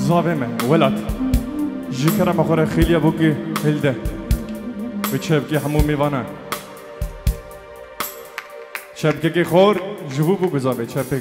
زاومه ولات جیکر ما خوره خیلی بوکی هلده و چبکی همون میوانه چبکی که خور جوو بو زاوه چبک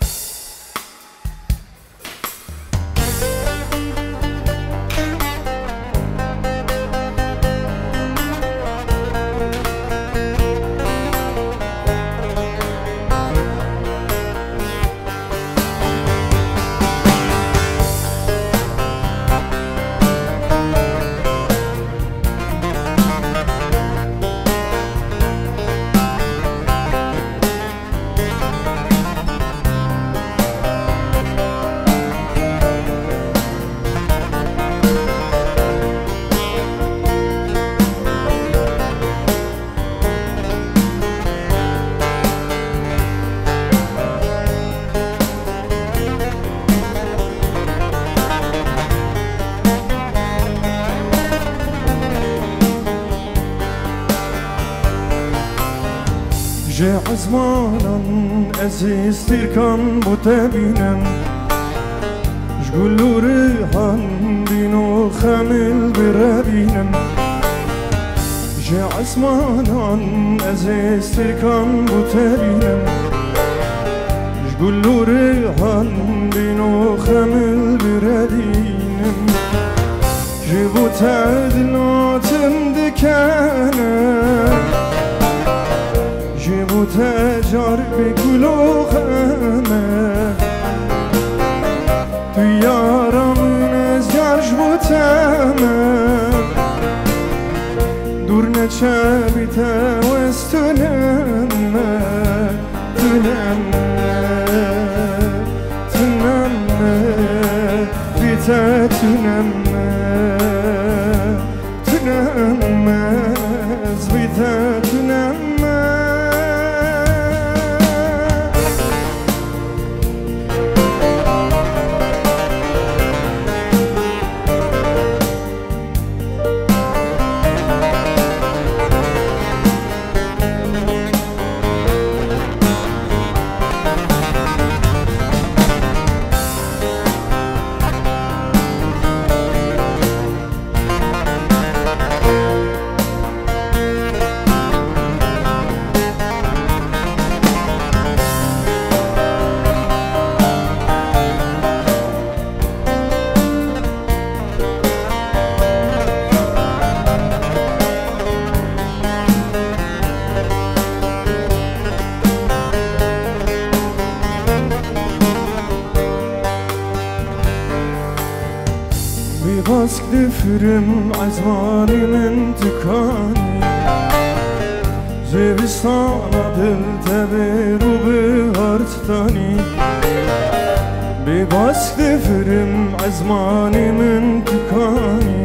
جه عزمانم عزیز تیرکان بوده بینم جگلو ریحان بینو خمیل بره بینم جه عزمانم عزیز تیرکان بوده بینم جگلو ریحان بینو خمیل بره بینم جبو تعدلاتم دکنم جبو تجار بگلو خمه تو یارمون از گرش بوتمه دور نچه بیته وستنمه تنمه بیته تنمه از بیته تنمه باسك دفرم عزماني من تكاني زوستانا دل تبرو بهارتاني باسك دفرم عزماني من تكاني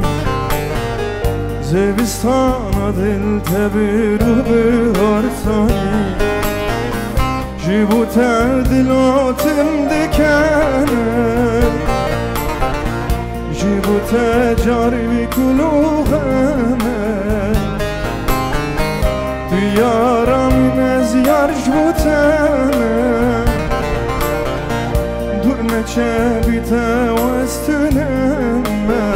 زوستانا دل تبرو بهارتاني جيبو تعدلاتم دكانم جيبو تجاربي كلو غمه ديارا من ازيار جبوتمه دورنا چبي توستنمه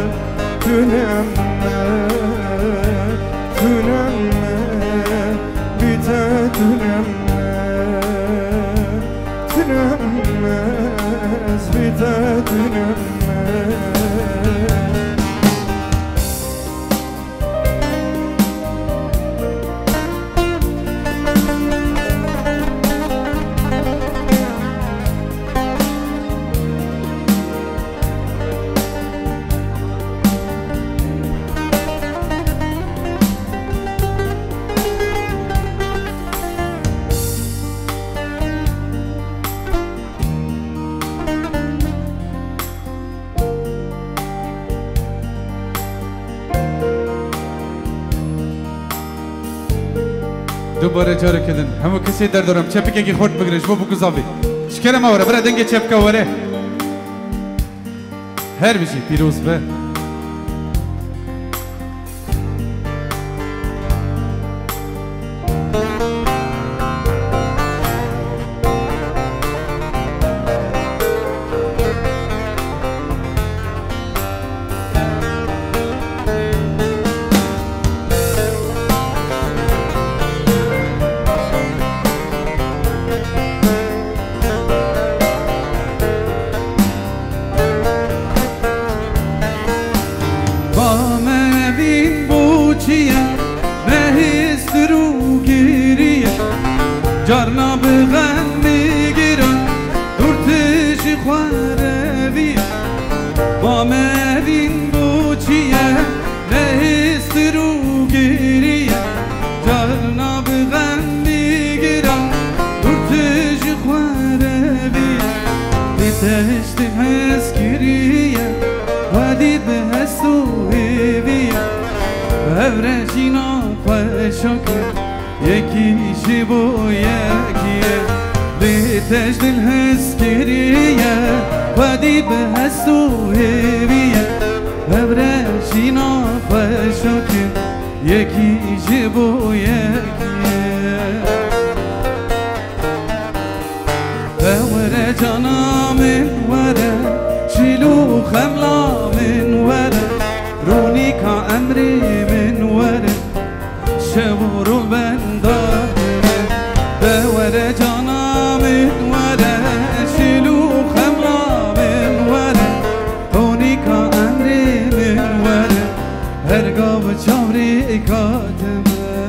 تنمه بيته تنمه از بيته تنمه دوباره جاره کردن همو کسی در دارم چپکه که خورد بگیرش بو بگذابی شکرم آوره برای دنگ چپکه آوره هر بشی پیروز به تشت هسكرية ودي بهستو هيبية ببرشينا خوشاكر يكي شبو يكيه لتشت الهسكرية ودي بهستو هيبية ببرشينا خوشاكر يكي شبو يكيه ورا جانا من ورا شيلو خملا من ورا رونيكا أمري من ورا شبورو بندار ورا جانا من ورا شيلو خملا من ورا رونيكا أمري من ورا هرقا بچاوري كاتم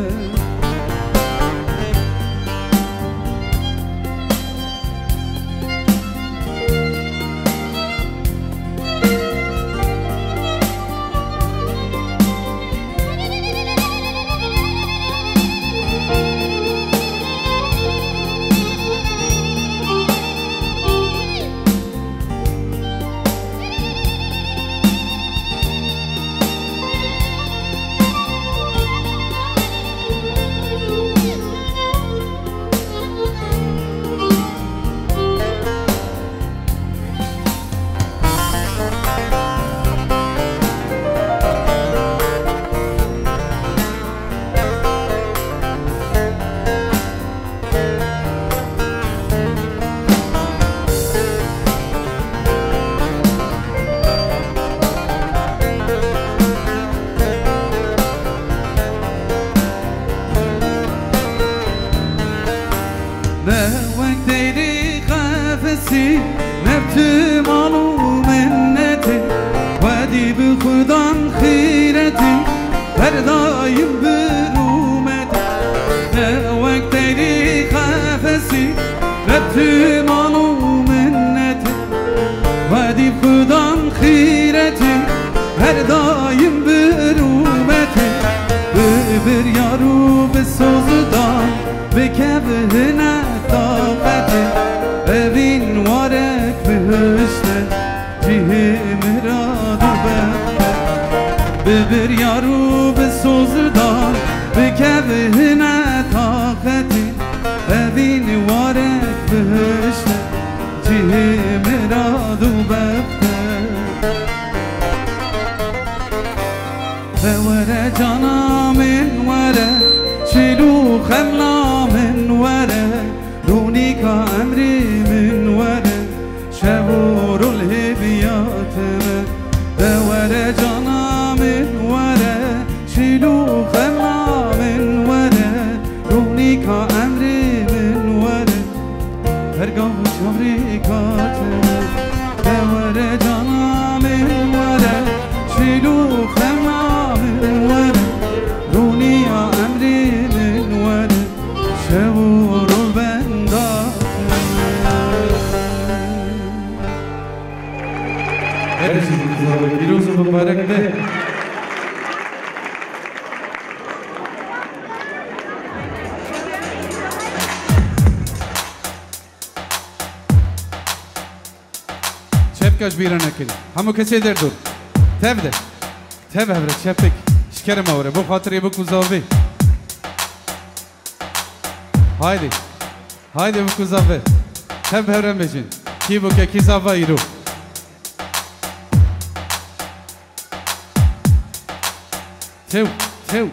همو کسی در دور تبده تبه هبره چپک شکر موره بو خاطر بکو زاوی هایدی هایدی بکو زاوی تبه هبره بشین کی بکه کی زاوی ایرو تیو تیو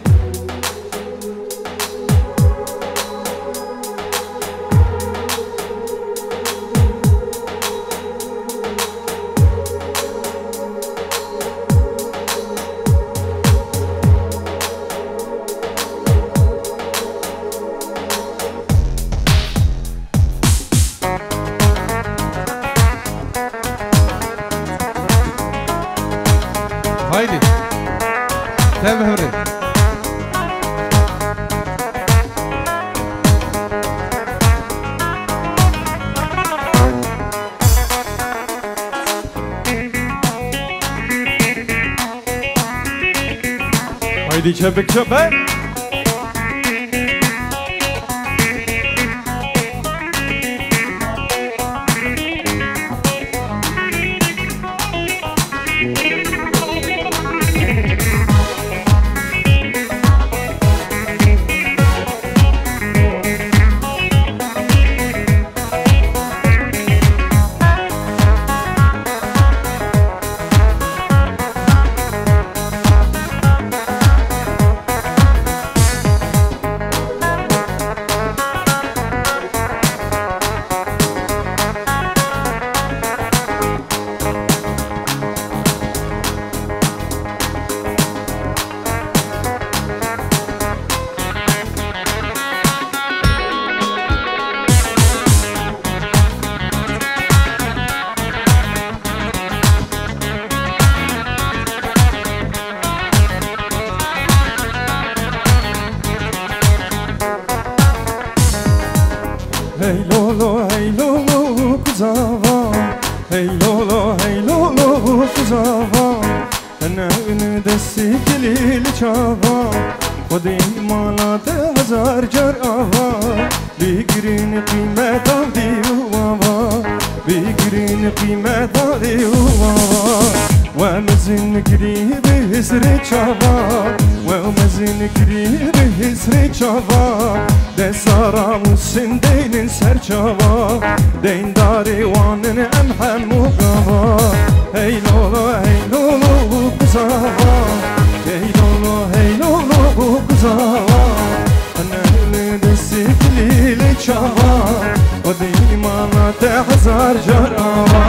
Haydi çöpek çöpek. kuzava Hey lolo bu kuzava Ana ünü desti kilili çava Kodi imanate hazar jar ava Bigirin kıymet avdi uvava Bigirin kıymet avdi uvava ومزن قريب هسري شافا ومزن قريب هسري شافا ده سارا مسندين سر شافا دين داري وانن ام همو قافا هي لولو بزافا هي لولو بزافا انا ندسي كليل شافا ودي ما تحزر جرافا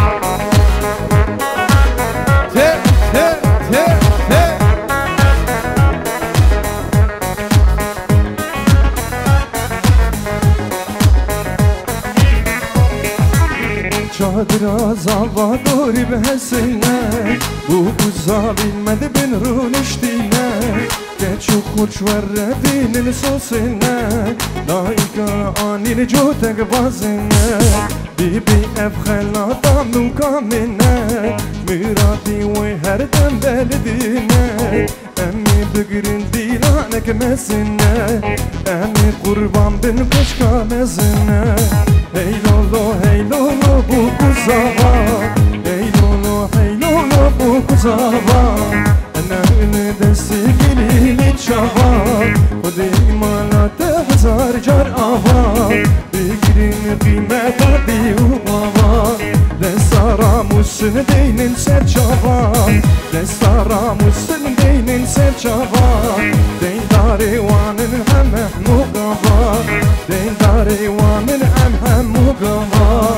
Çadıra zava doğru behesine Bu buza bilmedi bin runiştine Geç ukurç verredinin sosine Daika anil jotek bazine Bibi evhelata mukamine Müradi ve her tembeldine Emmi bügürün dilanek mesine Emmi kurban bin kışka mezine Hey lolo bu kuzava Hey lolo bu kuzava Ana ünü desti kilili çava Kodi imanate hazar jar ava Bigirin kıymet addi uvava Destara musun deynin ser çava Destara musun deynin ser çava Deyndari vanın hem mugava Deyndari vanın hem mugava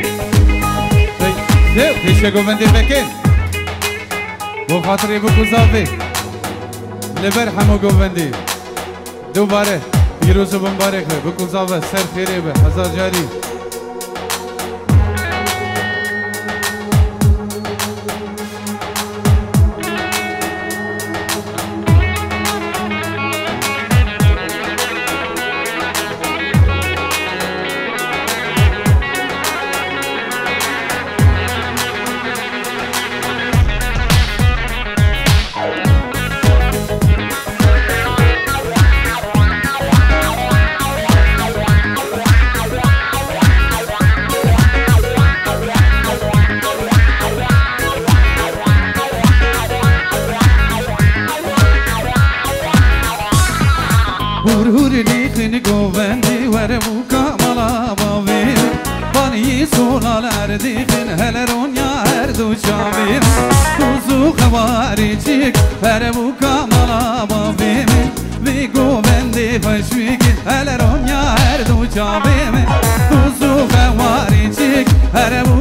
پیشه گوونده بکن با خاطر بو کزاوی لبر همو گوونده دوباره پیروز و مبارک بو کزاوی سر خیره به هزار جاری Her